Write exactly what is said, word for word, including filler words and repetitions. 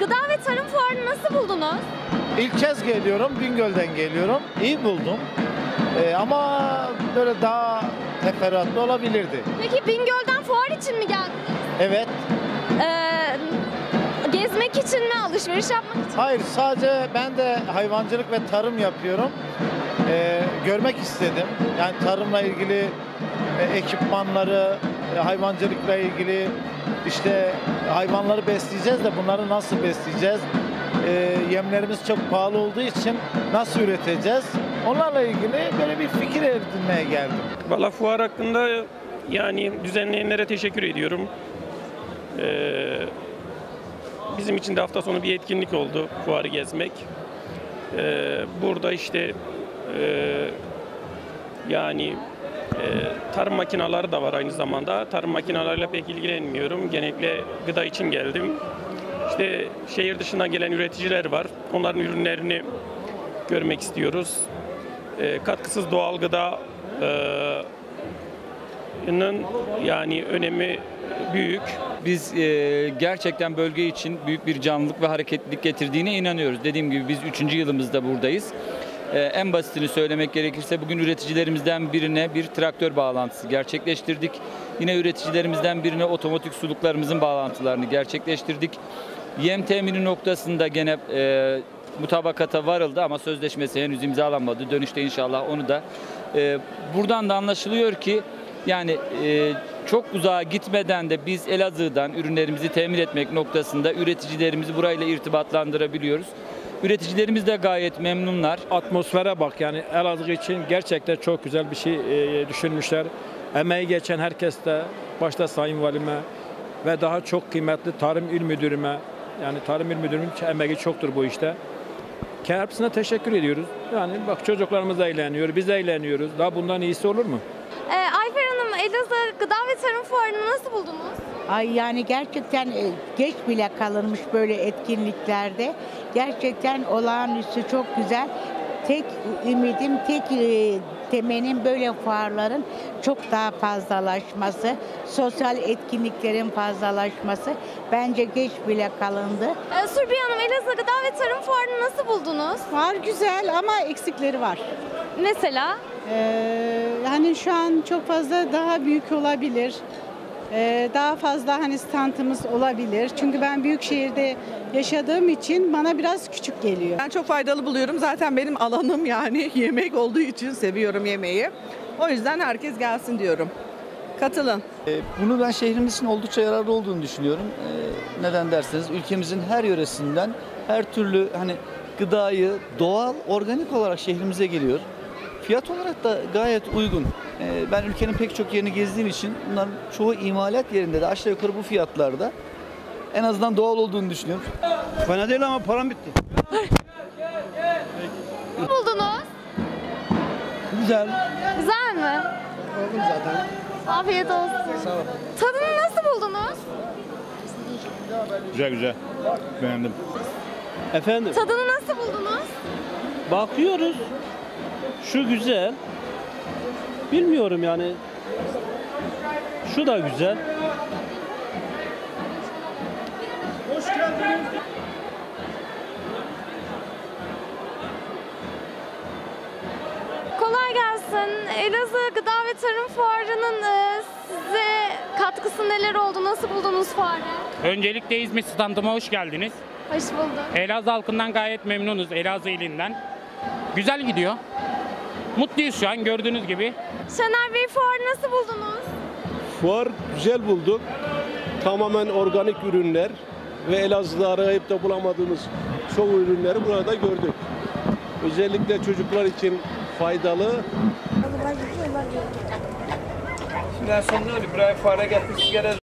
Gıda ve Tarım Fuarı'nı nasıl buldunuz? İlk kez geliyorum, Bingöl'den geliyorum. İyi buldum. Ee, ama böyle daha teferruatlı olabilirdi. Peki Bingöl'den fuar için mi geldiniz? Evet. Ee, gezmek için mi, alışveriş yapmak için mi? Hayır, sadece ben de hayvancılık ve tarım yapıyorum. Ee, görmek istedim. Yani tarımla ilgili e, ekipmanları, e, hayvancılıkla ilgili işte hayvanları besleyeceğiz de bunları nasıl besleyeceğiz? E, yemlerimiz çok pahalı olduğu için nasıl üreteceğiz? Onlarla ilgili böyle bir fikir edinmeye geldim. Valla fuar hakkında yani düzenleyenlere teşekkür ediyorum. Ee, bizim için de hafta sonu bir etkinlik oldu fuarı gezmek. Ee, burada işte e, yani e, tarım makineleri de var aynı zamanda. Tarım makineleriyle pek ilgilenmiyorum. Genellikle gıda için geldim. İşte şehir dışından gelen üreticiler var. Onların ürünlerini görmek istiyoruz. E, katkısız doğal gıda e, yani önemi büyük. Biz e, gerçekten bölge için büyük bir canlılık ve hareketlilik getirdiğine inanıyoruz. Dediğim gibi biz üçüncü yılımızda buradayız. E, en basitini söylemek gerekirse bugün üreticilerimizden birine bir traktör bağlantısı gerçekleştirdik. Yine üreticilerimizden birine otomatik suluklarımızın bağlantılarını gerçekleştirdik. Yem temini noktasında gene e, mutabakata varıldı ama sözleşmesi henüz imzalanmadı. Dönüşte inşallah onu da. E, buradan da anlaşılıyor ki yani e, çok uzağa gitmeden de biz Elazığ'dan ürünlerimizi temin etmek noktasında üreticilerimizi burayla irtibatlandırabiliyoruz. Üreticilerimiz de gayet memnunlar. Atmosfere bak, yani Elazığ için gerçekten çok güzel bir şey e, düşünmüşler. Emeği geçen herkes de başta Sayın Valime ve daha çok kıymetli Tarım İl Müdürüme, yani Tarım İl Müdürümün emeği çoktur bu işte. Hepsine teşekkür ediyoruz. Yani bak, çocuklarımız eğleniyor, biz eğleniyoruz. Daha bundan iyisi olur mu? Ee, Ayfer Hanım, Elazığ Gıda ve Tarım Fuarı'nı nasıl buldunuz? Ay yani gerçekten e, geç bile kalınmış böyle etkinliklerde. Gerçekten olağanüstü, çok güzel. Tek ümidim, tek e, temenim böyle fuarların çok daha fazlalaşması, sosyal etkinliklerin fazlalaşması. Bence geç bile kalındı. Ee, Surbiye Hanım, Elazığ Gıda ve Tarım Fuarı'nı nasıl buldunuz? Var, güzel ama eksikleri var. Mesela? Ee, hani şu an çok fazla daha büyük olabilir. Ee, daha fazla hani standımız olabilir. Çünkü ben büyük şehirde yaşadığım için bana biraz küçük geliyor. Ben çok faydalı buluyorum. Zaten benim alanım yani yemek olduğu için seviyorum yemeği. O yüzden herkes gelsin diyorum. Katılın. Bunu ben şehrimiz için oldukça yararlı olduğunu düşünüyorum. Neden derseniz ülkemizin her yöresinden her türlü hani gıdayı doğal, organik olarak şehrimize geliyor. Fiyat olarak da gayet uygun. Ben ülkenin pek çok yerini gezdiğim için bunların çoğu imalat yerinde de aşağı yukarı bu fiyatlarda en azından doğal olduğunu düşünüyorum. Fena değil ama param bitti. Ne buldunuz? Güzel. Güzel mi? Oldum zaten. Afiyet olsun. Sağ ol. Tadını nasıl buldunuz? Güzel güzel. Beğendim. Efendim, Tadını nasıl buldunuz? bakıyoruz. Şu güzel. Bilmiyorum yani. Şu da güzel. Kolay gelsin. Elazığ Gıda ve Tarım Fuarı'nın e, size katkısı neler oldu? Nasıl buldunuz fuarı? Öncelikle İzmit standıma hoş geldiniz. Hoş bulduk. Elazığ halkından gayet memnunuz, Elazığ ilinden. Güzel gidiyor. Mutluyuz şu an gördüğünüz gibi. Şener Bey, fuarı nasıl buldunuz? Fuar güzel bulduk. Tamamen organik ürünler ve Elazığ'da arayıp da bulamadığımız çoğu ürünleri burada gördük. Özellikle çocuklar için faydalı. Şimdi en son ne oluyor? Buraya fuara getirsin,